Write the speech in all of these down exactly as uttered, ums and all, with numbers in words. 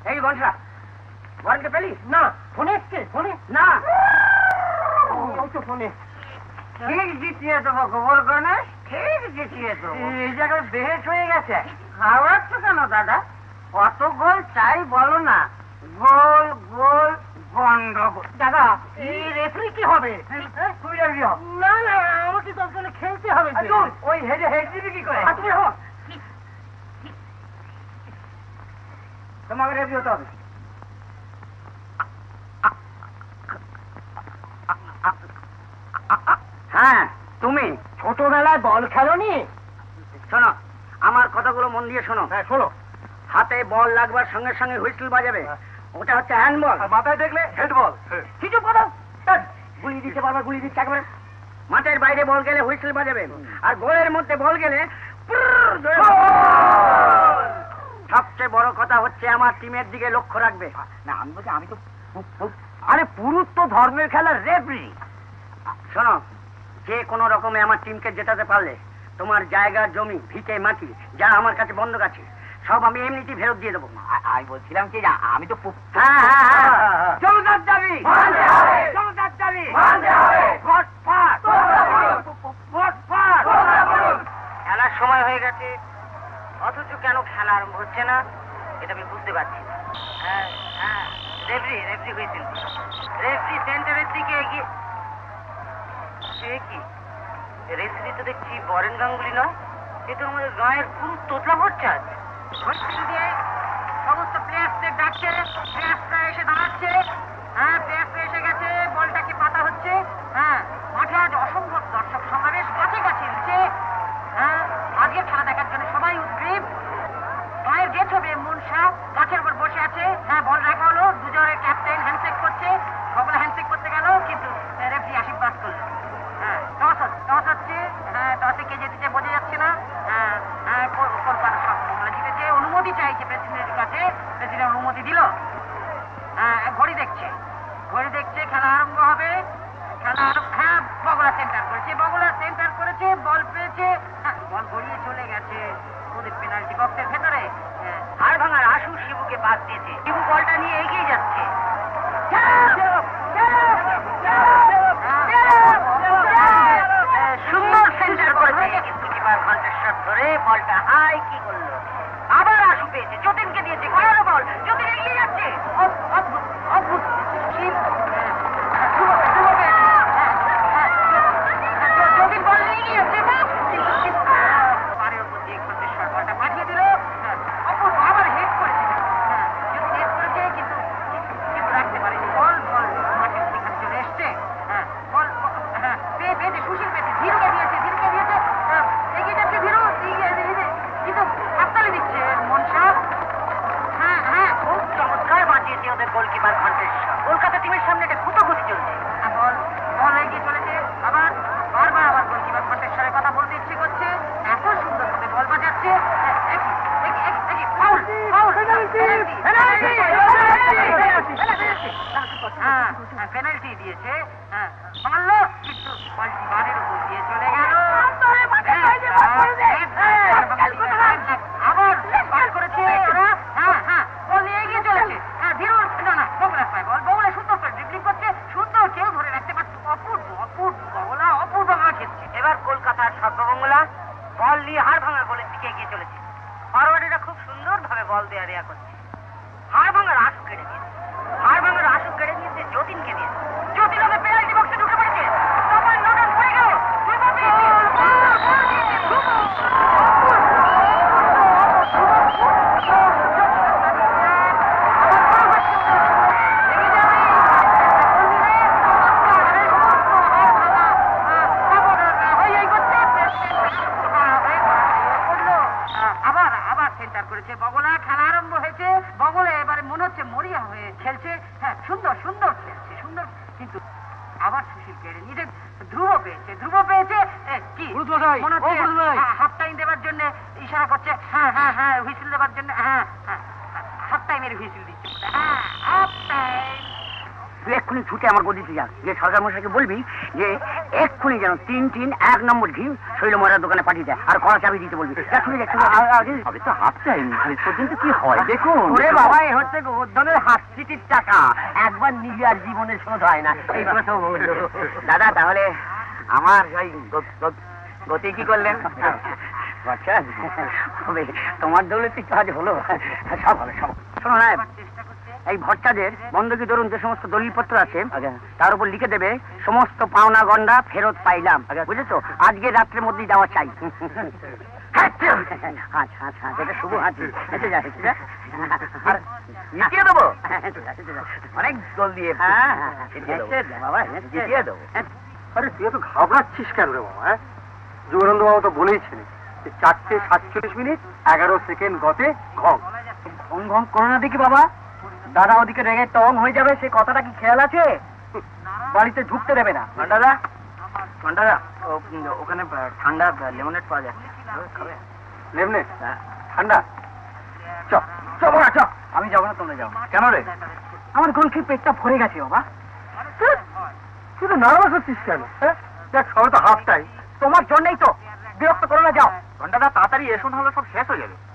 এই ঘন্টা ওয়ারেন্টে পেলি? না, ফোনে এসছে, ফোনে না। ওই তো ফোনে। ঠিক জিতিয়ে দেবো খবর গণেশ, ঠিক জিতিয়ে দেবো। এই জায়গায় বেহেস হয়ে গেছে। খাওয়াচ্ছ কেন দাদা? কত গোল চাই বলো না? গোল গোল গন্ডগোল। দাদা, এই রেফারি কি হবে? তুই যাবি? না না, আমাকে দরকার খেলতে হবে। ওই হেডে হেড দিবি কি করে? তুমি হোক, তোমাকে রেফারি হতে হবে। হ্যাঁ, তুমি ছোটবেলায় বল খেলোনি? শোনো, আমার কথাগুলো মন দিয়ে শোনো। হ্যাঁ শোনো। হাতে বল লাগবার সঙ্গে সঙ্গে হুইসেল বাজাবে, ওটা হচ্ছে হ্যান্ডবল। মাথায় দেখলে হেডবল। কিছু কথা গুলি দিতে বারবার গুলি দিচ্ছে একেবারে। মাঠের বাইরে বল গেলে হুইসেল বাজাবে, আর গোলের মধ্যে বল গেলে সবচেয়ে বড় কথা হচ্ছে আমার টিমের দিকে লক্ষ্য রাখবে। না আমি বলছি, আমি তো আরে পুরুষ তো ধর্মের খেলার রেফারি। শোনো, যে কোনো রকমে আমার টিমকে জেতাতে পারলে তোমার জায়গা, জমি, ভিটে, মাটি যা আমার কাছে বন্ধক আছে সব আমি এমনিতেই ফেরত দিয়ে দেবো। আমি বলছিলাম কি, আমি তো জমিদার দাবি জমিদার দাবি খেলার সময় হয়ে গেছে, অথচ কেন খেলা আরম্ভ হচ্ছে না এটা আমি বুঝতে পারছি না। হ্যাঁ হ্যাঁ, রেফারি রেফারি হয়েছিল, রেফারি সেন্টারের দিকে এগিয়ে। সে কি রেফারি তো দেখছি বরেন গাঙ্গুলি নয়, এ তো আমাদের গায়ের পুরো তোতলা ভট্টাচ। দিয়ে সমস্ত প্লেয়ার্সদের ডাকছে, প্লেয়ার্সরা এসে দাঁড়াচ্ছে। হ্যাঁ, প্লেয়ার্সরা এসে গেছে, বলটাকে পাতা হচ্ছে। হ্যাঁ, মাঠে আজ অসম্ভব দর্শক সমাবেশ, কাছে কাছে এসেছে। হ্যাঁ, আজকে খেলা দেখার জন্য সবাই উদ্গ্রীব। গায়ের গেট হবে মুনশা গাছের উপর বসে আছে। হ্যাঁ, বল রাখা হলো, দুজনের ক্যাপ্টেন হ্যান্ডশেক করছে, সকলে হ্যান্ডশেক করতে গেল, কিন্তু রেফারি আশীর্বাদ করলো। হ্যাঁ, টস টস হচ্ছে। হ্যাঁ, টসে কে জিতেছে বোঝা যাচ্ছে না। হ্যাঁ হ্যাঁ, কলকাতা সবগুলো জিতেছে। অনুমতি চাইছে প্রেসিডেন্টের কাছে, প্রেসিডেন্ট অনুমতি দিল। হ্যাঁ, ঘড়ি দেখছে, ঘড়ি দেখছে, খেলা আরম্ভ হবে। খেলা আরম্ভ। হ্যাঁ, বগুড়া সেন্টার করেছে, বগুড়া সেন্টার করেছে, বল পেয়েছে। হ্যাঁ, বল গড়িয়ে চলে গেছে ওদের পেনাল্টি বক্সের ভেতরে। হাড় ভাঙার আশু শিবুকে পাস দিয়েছে, শিবু বলটা নিয়ে এগিয়ে যাচ্ছে। সুন্দর সেন্টার করেছে, কিন্তু কিপার ঘণ্টেশ্বর ধরে বলটা হাই কি করলো, আবার আশু পেয়েছে, যতীনকে দিয়েছে, করার বল, যতীন এগিয়ে যাচ্ছে। অদ্ভুত অদ্ভুত যতীন বল এগিয়ে যাচ্ছে, পারের উপর দিয়ে ঘণ্টেশ্বর বলটা পাঠিয়ে দিল। অপূর্ব আবার হেড করেছে, যতীন হেড করেছে, কিন্তু কিন্তু রাখতে পারেনি বল। বল মাঠের দিকে চলে এসছে। হ্যাঁ, বল হ্যাঁ পেয়ে পেয়েছে, সুশীল পেয়েছে, ধীরুকে দিয়েছে, ধীরুকে দিয়েছে, এগিয়ে যাচ্ছে ধীরু, কিন্তু হাততালি দিচ্ছে মনসা। হ্যাঁ হ্যাঁ, খুব চমৎকার বাঁচিয়েছে ওদের গোলকিপার ঘণ্টেশ্বর। কলকাতা টিমের সামনে একটা খুঁতোখুঁতি চলছে। বল বল এগিয়ে চলেছে, আবার বারবার আবার গোলকিপার ঘণ্টেশ্বরের কথা বলতে ইচ্ছে করছে, এত সুন্দর ভাবে বল বাজাচ্ছে। হ্যাঁ, পেনাল্টি দিয়েছে। হ্যাঁ, মারলো, কিন্তু বলটি বারের উপর দিয়ে চলে গেল। আবার পাস করেছে ওরা। হ্যাঁ হ্যাঁ, বল নিয়ে এগিয়ে চলেছে। হ্যাঁ, ধীরু না না, বগুলা পায় বল, বগুলা সুন্দর করে ড্রিবলিং করছে, সুন্দর, কেউ ধরে রাখতে পারছে। অপূর্ব অপূর্ব বগুলা, অপূর্ব মার খেলছে। এবার কলকাতার সর্বমঙ্গলা বল নিয়ে হাড় ভাঙা গোলের দিকে এগিয়ে চলেছে। ফরওয়ার্ডেরা খুব সুন্দর ভাবে বল দেওয়া দেওয়া করছে। হাড় ভাঙার আশু কেড়ে দিয়েছে, হাড় ভাঙার আশু কেড়ে দিয়েছে যতীনকে দিয়েছে। যতীন ওদের পেনাল্টি বক্সে ঢুকে পড়েছে, সবার নজর পড়ে গেল। আবার আবার সেন্টার করেছে বগলা, খেলা আরম্ভ হয়েছে। বগলা এবারে মনে হচ্ছে মরিয়া হয়ে খেলছে। হ্যাঁ, সুন্দর সুন্দর খেলছে, সুন্দর, কিন্তু আবার সুশীল কেড়ে নিতে। ধ্রুব পেয়েছে, ধ্রুব পেয়েছে কি মনে হচ্ছে হাফ টাইম দেওয়ার জন্য ইশারা করছে। হ্যাঁ হ্যাঁ হ্যাঁ, হুইসেল দেওয়ার জন্য। হ্যাঁ হ্যাঁ, হাফ টাইমের হুইসেল দিচ্ছে। হ্যাঁ, হাফ টাইম। তুই এক্ষুনি ছুটে আমার গদিতে যা, যে সরকার মশাইকে বলবি যে এক্ষুনি যেন তিন তিন এক নম্বর ঘি শৈল মরার দোকানে পাঠিয়ে দেয় আর কড়া চাবি দিতে বলবি। আগে তো হাফ টাইম পর্যন্ত কি হয় দেখুন। ওরে বাবা, এ হচ্ছে গোবর্ধনের হাত চিটির টাকা, একবার নিলে আর জীবনে শোধ হয় না, এই কথা বললো। দাদা তাহলে আমার ওই গতি কি করলেন? আচ্ছা, তোমার দৌলতে কাজ হলো, সব হলো সব। শোনো না, এই ভট্টাদের বন্ধকি ধরুন যে সমস্ত দলিলপত্র আছে তার উপর লিখে দেবে সমস্ত পাওনা গন্ডা ফেরত পাইলাম, বুঝেছো? আজকে রাত্রের মধ্যেই দেওয়া চাই। আচ্ছা আচ্ছা, এটা শুভ হাঁচি, হেঁটে যা হেঁটে যা। আর জিতিয়ে দেবো অনেক জল দিয়ে। বাবা জিতিয়ে দেবো। আরে তুই তো ঘাবড়াচ্ছিস কেন রে বাবা? হ্যাঁ, যুগানন্দ বাবু তো বলেইছিলেন চারটে সাতচল্লিশ মিনিট এগারো সেকেন্ড গতে ঘং ঘং ঘং করো না দেখি বাবা, দাদা ওদিকে রেগে টং হয়ে যাবে, সে কথাটা কি খেয়াল আছে? বাড়িতে ঢুকতে দেবে না। ঘন্টাদা ঘন্টাদা ওখানে ঠান্ডা লেমনেড পাওয়া যায়, খাবে? লেমনেড ঠান্ডা? চ চ বাবা চ। আমি যাবো না, তোমরা যাও। কেন রে? আমার গলকে পেটটা ভরে গেছে বাবা। তুই তো নার্ভাস হচ্ছিস কেন? হ্যাঁ দেখ, সবাই তো হাফ টাইম, তোমার জন্যই তো। বিরক্ত করো না, যাও। ঘন্টাদা তাড়াতাড়ি এসো, নাহলে সব শেষ হয়ে যাবে।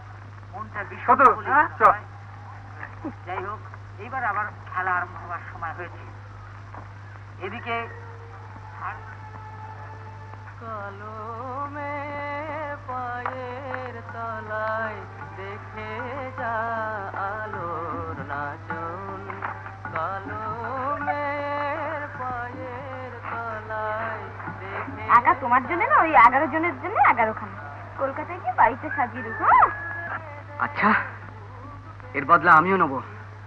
যাই হোক, এইবার আবার খেলা আরম্ভ হওয়ার সময় হয়েছে। এদিকে কলমে পায়ের তলায় দেখে যা আলোর নাচন, কলমের পায়ের তলায় দেখে। একা তোমার জন্য না, ওই এগারো জনের জন্য এগারো খানা কলকাতায় গিয়ে বাড়িতে সাজিয়ে দেবো। আচ্ছা, এর বদলা আমিও নেবো।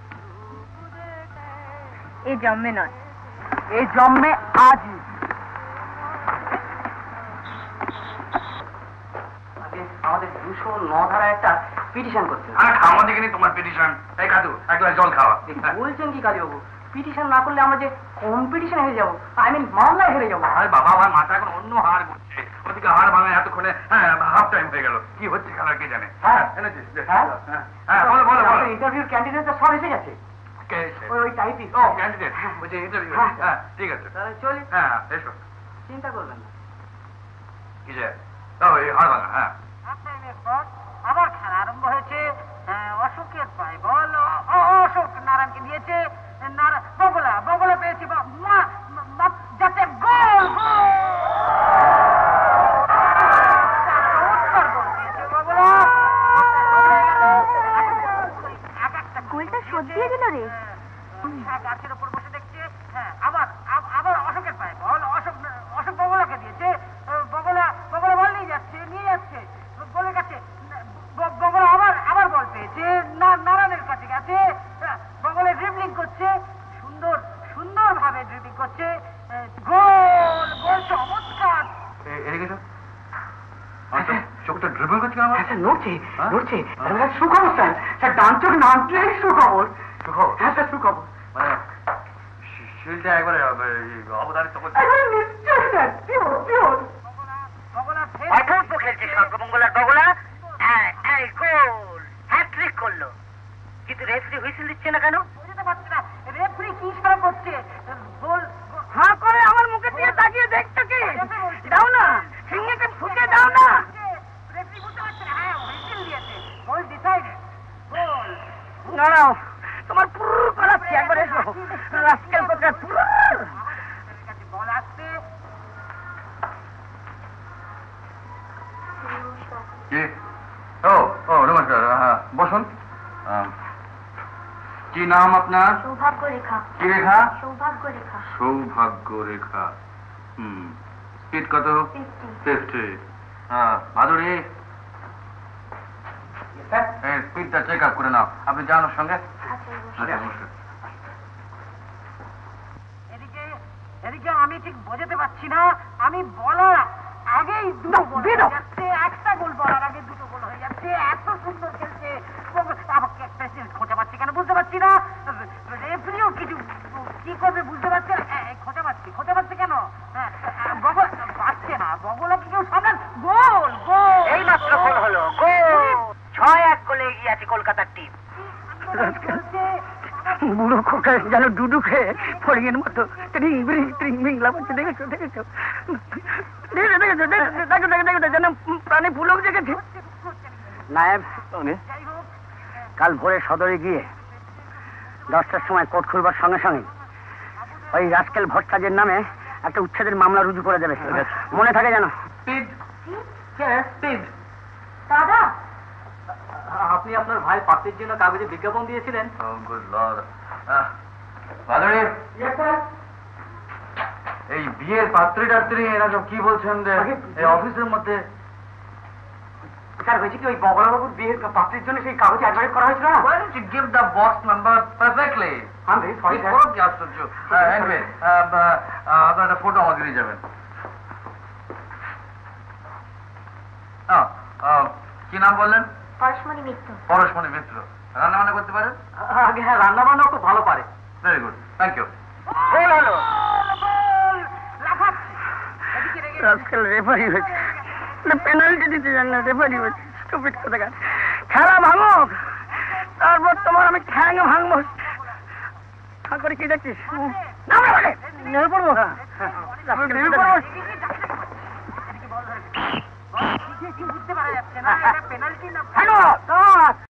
এই জন্মে নয়, এই জন্মে আজই। আমাদের দুশো ন ধারা একটা পিটিশন করতে হবে। আরে খাওয়া দেখিনি তোমার পিটিশন। এই কাদু এক গ্লাস জল খাওয়া। বলছেন কি কালীবাবু, পিটিশন না করলে আমরা যে কম্পিটিশন হেরে যাবো, আই মিন মামলায় হেরে যাবো। আরে বাবা, আমার মাথা এখন অন্য হাড় করছে, ওদিকে হাড় ভাঙা এতক্ষণে হ্যাঁ হাফ টাইম হয়ে গেল। কি হচ্ছে খেলার কে জানে? হ্যাঁ এনেছিস? হ্যাঁ হ্যাঁ বলো বলো বলো। ইন্টারভিউর ক্যান্ডিডেট সব এসে গেছে। কে এসে? ওই ওই টাইপই। ও ক্যান্ডিডেট বলছে ইন্টারভিউ। হ্যাঁ ঠিক আছে, তাহলে চলি, হ্যাঁ এসো। চিন্তা করবেন না। কিসে? ও এই হাড় ভাঙা। হ্যাঁ আবার খেলা আরম্ভ হয়েছে। অশোকের পায় বল, অশোক নারায়ণকে দিয়েছে। বগলা বগলা পেয়েছি, যাতে গোল গোলটা সত্যিয়ে দিল রে। গাছের উপর বসে দেখছে। হ্যাঁ আবার আবার অশোকের পায় বল, অশোক অশোক বগলাকে দিয়েছে। বগলা বগলা বল নিয়ে যাচ্ছে নিয়ে যাচ্ছে গোলের কাছে। বগলা আবার আবার বল পেয়েছে, নারায়ণের কাছে গেছে। বগলা ড্রিবলিং করছে, সুন্দর সুন্দর ভাবে ড্রিবলিং করছে। গোল গোল, চমৎকার। এদিকে এসো। আচ্ছা চোখটা ড্রিবল করছে কেন? হ্যাঁ স্যার, নড়ছে নড়ছে। সুখবর স্যার, স্যার ডান চোখ নামলেই সুখবর। সুখবর? হ্যাঁ স্যার সুখবর। মানে শিলটা একবারে অবধারিত করছে। নিশ্চয় স্যার, পিওর পিওর। অপূর্ব খেলছে সর্বমঙ্গলার বগলা। এই গোল, হ্যাট্রিক করলো। কিন্তু রেফারি হুইসেল দিচ্ছে না কেন? বুঝতে পারছি না রেফারি কি ইশারা করছে। গোল হাঁ করে আমার মুখে দিয়ে তাকিয়ে দেখতে কি? দাও না, সিংহেকে ফুটে দাও না। রেফারি বুঝতে পারছে না। হ্যাঁ হুইসেল দিয়েছে, গোল ডিসাইডেড। গোল না না, তোমার পুরো করাচ্ছি, একবার এসো। রাস্কেল কোথায় পুরো কাছে বল আসছে। কি? ও ও নমস্কার, হ্যাঁ বসুন। কি নাম আপনার? সৌভাগ্য রেখা। কি রেখা? সৌভাগ্য রেখা। সৌভাগ্য রেখা। হুম, স্পিড কত? ফিফটি। ফিফটি। হ্যাঁ মাধুরী, স্পিডটা চেক আপ করে নাও। আপনি যান ওর সঙ্গে। আচ্ছা নমস্কার। এদিকে এদিকে আমি ঠিক বোঝাতে পারছি না, আমি বলার আগেই দুটো গোল হয়ে যাচ্ছে, একটা গোল বলার আগে দুটো গোল হয়ে যাচ্ছে। এত সুন্দর খেলছে, আমাকে খোঁজা পাচ্ছি কেন বুঝতে পারছি না। রেফারিও কিছু কি করবে বুঝতে পারছে না। খোঁজা পাচ্ছি খোঁজা পাচ্ছে কেন? বগল পাচ্ছে না, বগলা কি কেউ সামনে? গোল গোল, এই মাত্র গোল হলো। গোল ছয় এক গোলে এগিয়ে আছে কলকাতার টিম। বুড়ো খোকা যেন ডুডু খেয়ে ফড়িংয়ের মতো ট্রিং বিরিং ট্রিং বিং লাফাচ্ছে, দেখেছো দেখেছো দেখেছো দেখেছো দেখো দেখো দেখো যেন প্রাণে পুলক জেগেছে। নায়েব, কাল ভোরে সদরে গিয়ে দশটার সময় কোর্ট খুলবার সঙ্গে সঙ্গে ওই রাস্কেল ভট্টাচার্যের নামে একটা উচ্ছেদের মামলা রুজু করে দেবে, মনে থাকে যেন। দাদা, আপনি আপনার ভাই পাত্রের জন্য কাগজে বিজ্ঞাপন দিয়েছিলেন। এই বিয়ের পাত্রী টাত্রী এরা সব কি বলছেন যে এই অফিসের মধ্যে? স্যার, হয়েছে কি ওই বগলাবাবুর বিয়ের পাত্রীর জন্য সেই কাগজে অ্যাডভার্টাইজ করা হয়েছিল না? Why don't you give the box number perfectly? I'm very sorry, sir. কি আশ্চর্য। Anyway, আপনার একটা ফটো আমাকে দিয়ে যাবেন। আহ, আহ, কি নাম বললেন? পরশমণি মিত্র। পরশমণি মিত্র। রান্না বান্না করতে পারেন? আগে হ্যাঁ, রান্না বান্নাও খুব ভালো পারে। Very good, thank you. Rascal referee হয়েছে, পেনাল্টি দিতে জান না, রেফারি হয়েছে। স্টুপিড কোথাকার। খেলা ভাঙুক, তারপর তোমার আমি ঠ্যাং ভাঙবো। করে কি দেখছিস? নেমে পড়বো, নেমে পড়বো। বুঝতে পারা যাচ্ছে না, এটা পেনাল্টি না। হ্যালো